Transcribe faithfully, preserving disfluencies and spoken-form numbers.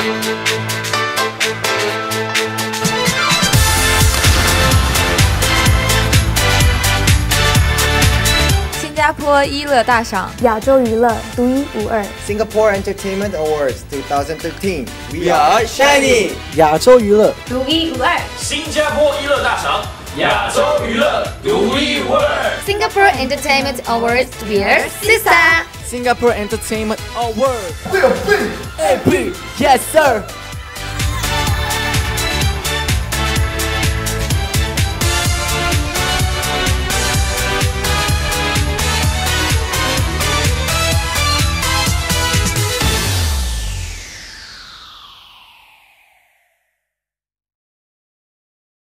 新加坡一乐大赏， 亚洲娱乐独一无二。 Singapore Entertainment Awards twenty thirteen. We are shining. 亚洲娱乐独一无二。 新加坡一乐大赏，亚洲娱乐独一无二。 Singapore Entertainment Awards Dear Sister. Singapore Entertainment Awards. A P. A P. Yes sir.